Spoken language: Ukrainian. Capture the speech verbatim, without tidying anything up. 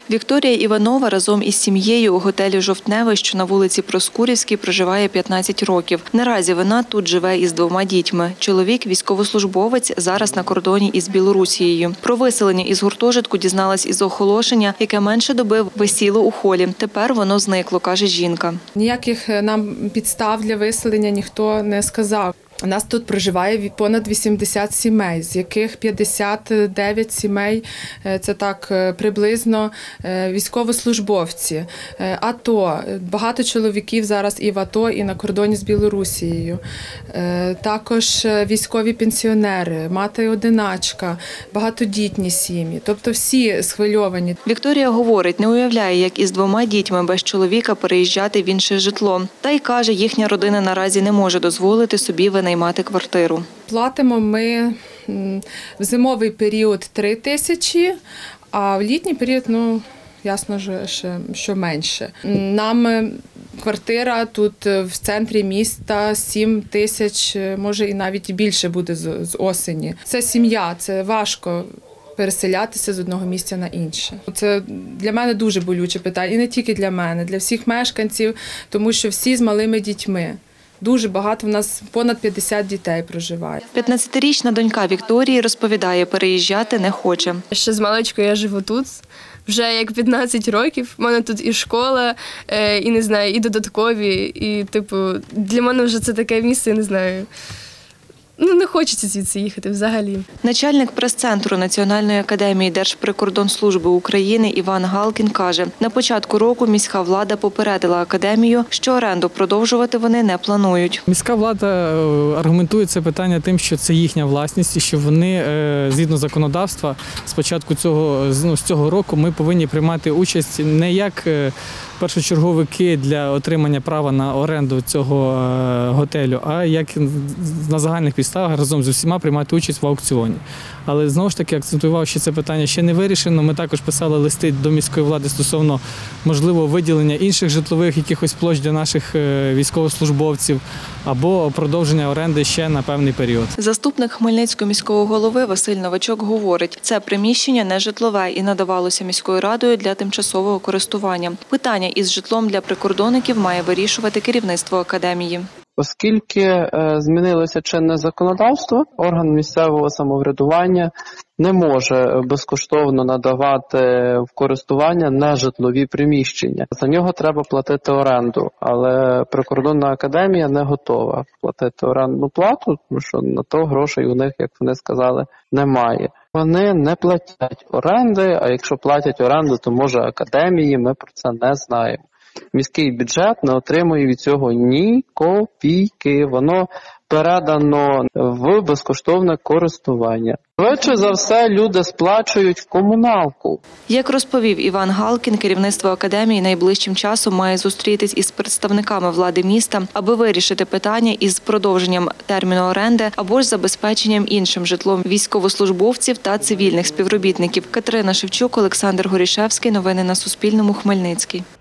Вікторія Іванова разом із сім'єю у готелі «Жовтневе», що на вулиці Проскурівській, проживає п'ятнадцять років. Наразі вона тут живе із двома дітьми. Чоловік – військовослужбовець, зараз на кордоні із Білорусією. Про виселення із гуртожитку дізналась із оголошення, яке менше доби висіло у холі. Тепер воно зникло, каже жінка. Ніяких нам підстав для виселення ніхто не сказав. У нас тут проживає понад вісімдесят сімей, з яких п'ятдесят дев'ять сімей – це так приблизно військовослужбовці. АТО. Багато чоловіків зараз і в АТО, і на кордоні з Білорусією. Також військові пенсіонери, мати-одиначка, багатодітні сім'ї. Тобто всі схвильовані. Вікторія говорить, не уявляє, як із двома дітьми без чоловіка переїжджати в інше житло. Та й каже, їхня родина наразі не може дозволити собі винаймати квартиру. Платимо ми в зимовий період три тисячі, а в літній період, ну, ясно, що менше. Нам квартира тут в центрі міста сім тисяч, може і навіть більше буде з осені. Це сім'я, це важко переселятися з одного місця на інше. Це для мене дуже болюче питання, і не тільки для мене, для всіх мешканців, тому що всі з малими дітьми. Дуже багато, в нас понад п'ятдесят дітей проживає. п'ятнадцятирічна донька Вікторії розповідає, переїжджати не хоче. Ще з маличку я живу тут, вже як п'ятнадцять років. У мене тут і школа, і, не знаю, і додаткові, і, типу, для мене вже це таке місце, не знаю. Ну, не хочеться звідси їхати взагалі. Начальник прес-центру Національної академії Держприкордонслужби України Іван Галкін каже, на початку року міська влада попередила академію, що оренду продовжувати вони не планують. Міська влада аргументує це питання тим, що це їхня власність і що вони, згідно законодавства, з початку цього, з цього року ми повинні приймати участь не як першочерговики для отримання права на оренду цього готелю, а як на загальних підставах разом з усіма приймати участь в аукціоні. Але знову ж таки акцентував, що це питання ще не вирішено. Ми також писали листи до міської влади стосовно можливого виділення інших житлових якихось площ для наших військовослужбовців або продовження оренди ще на певний період. Заступник Хмельницького міського голови Василь Новачок говорить, це приміщення не житлове і надавалося міською радою для тимчасового користування. Питання із житлом для прикордонників має вирішувати керівництво академії. Оскільки змінилося чинне законодавство, орган місцевого самоврядування не може безкоштовно надавати в користування нежитлові приміщення. За нього треба платити оренду, але прикордонна академія не готова платити орендну плату, тому що на то грошей у них, як вони сказали, немає. Вони не платять оренди, а якщо платять оренду, то може академії, ми про це не знаємо. Міський бюджет не отримує від цього ні копійки, воно передано в безкоштовне користування. Швидше за все, люди сплачують комуналку. Як розповів Іван Галкін, керівництво академії найближчим часом має зустрітись із представниками влади міста, аби вирішити питання із продовженням терміну оренди або ж забезпеченням іншим житлом військовослужбовців та цивільних співробітників. Катерина Шевчук, Олександр Горішевський. Новини на Суспільному. Хмельницький.